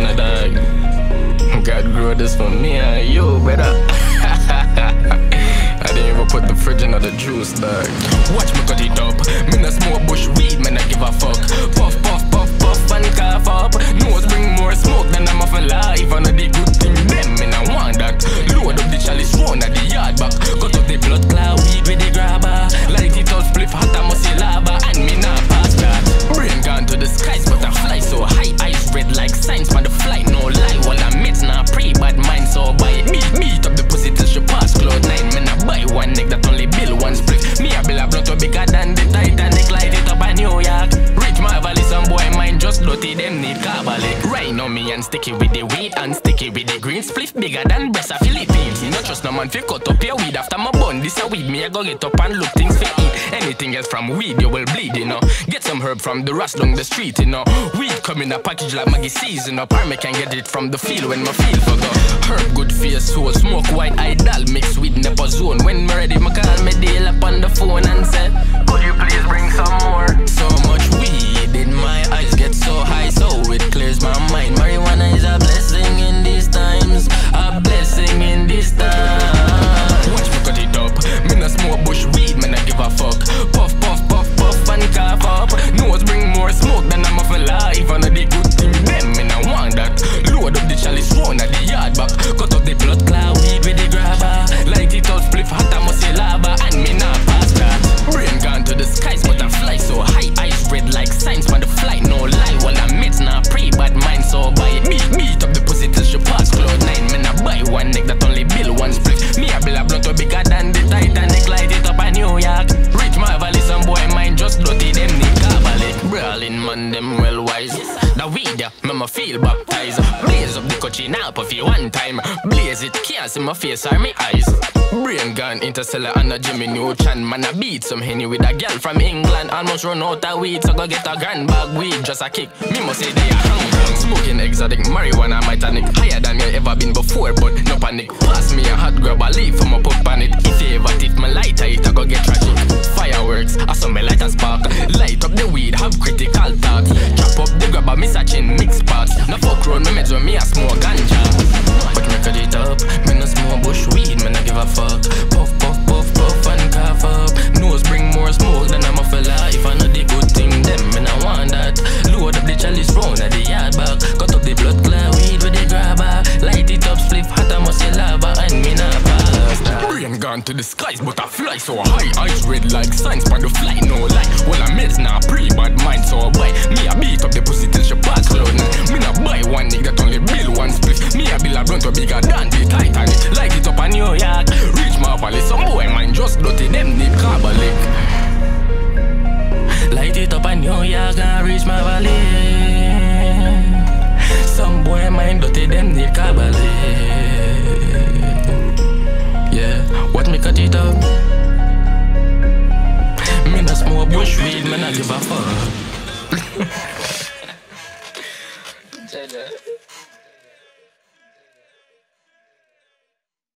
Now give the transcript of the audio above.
you know, dog. God grow this for me and you, better. I didn't even put the fridge in the juice, dog. Watch me cut it up. Me no smoke bush weed, man, I give a fuck. Puff, puff, puff, puff, and cough up. Nose bring more smoke than I'm off alive. And the good thing, them, man, I want that. Load up the chalice, round at the yard back. Cut up the blood cloud weed with the grabber. Light it up, spliff hot, I must see lava. And me not pass that. Brain gone to the skies, but I fly so high. Eyes red like signs for the flight, no lie. While I'm mates, not pre, bad mind, so buy it. Beat up the pussy till she pass cloud 9. Man, I buy one neck that only bill one split. Me a bill a blunt bigger than the Titanic. Light it up in New York. Rich Marvelly, some boy mind just dirty, them need carbolic. Right now me and sticky with the weed and sticky with the green. Spliff bigger than breast of Philippines. You not trust no man fi cut up your weed after my bun. This a weed, me I go get up and look things fi eat. Anything else from weed you will bleed, you know. Get some herb from the rust down the street, you know. Weed come in a package like Maggie season up. Or me can get it from the field when my field for go. Herb good for your soul, smoke white idol mixed with Nepo zone. When me ready, me call me deal up on the phone and say, could you please bring some more? So much weed in my eyes get so high, so it clears my mind. Marijuana is a blessing in these times, a blessing in these times. Watch me cut it up. Me no smoke bush weed, man, I give a fuck. Puff, puff, puff, puff, and cough up. Nose bring more smoke than I'm off alive. And the good thing, them, man, I want that. Load up the chalice, round at the yard back. Cut up the blood cloud weed with the grabber. Light it up, spliff hot, I must see lava. And me not pass that. Brain gone to the skies, but I fly so high. Eyes red like signs for the flight, no lie. While I'm mates, not pre, bad mind, so buy it. Beat up the pussy till she pass cloud 9. Man, I buy one neck that only bill one split. Me a bill a blunt bigger than the Titanic. Light it up in New York. Rich Marvelly, some boy mind just dirty, them need carbolic. Brawling man, them well wise. The weed, yeah, me ma feel baptized. Blaze up the coachy now, puffy one time. Blaze it, can't see my face or my eyes. Brain gone, interstellar and a Jimmy Neutron. Man, I beat some Henny with a girl from England. Almost run out of weed, so go get a grand bag weed. Just a kick, me must say they are hungry. Smoking exotic, marijuana my tonic. Higher than you ever been before, but no panic. Pass me a hot grab a leaf from a put on it. If you ever tip my lighter, it a go get tragic. Fireworks, I saw me light a spark. Light up the weed, have critical thoughts. Chop up the grabber, me searching mix parts. No fuck round me meds when me a smoke ganja. But me cut it up, me no smoke bush weed, me no give a fuck. Puff, puff, puff, puff, and cough up. Nose bring more smoke than I'm off alive. I know the good thing, them, me no want that. Load up the chalice round at the yard back. Cut up the blood clot weed with the grabber. Light it up, spliff hot, I must see lava. And me not pass that. Brain gone to the skies, but I fly so high. Eyes red like signs for the flight, no lie. Well, I'm mates not pre, bad mind, so buy. Me a beat up the pussy till she pass cloud 9. Me not buy one nigga that only bill one spliff. Me a bill a blunt bigger than the Titanic. Light it up in New York. Rich Marvelly, some boy mind just dirty, them need carbolic. Light it up in New York and Rich Marvelly. Some boy mind dirty, them need carbolic. Yeah, watch me cut it up. Me no smoke bush weed, me not give a fuck.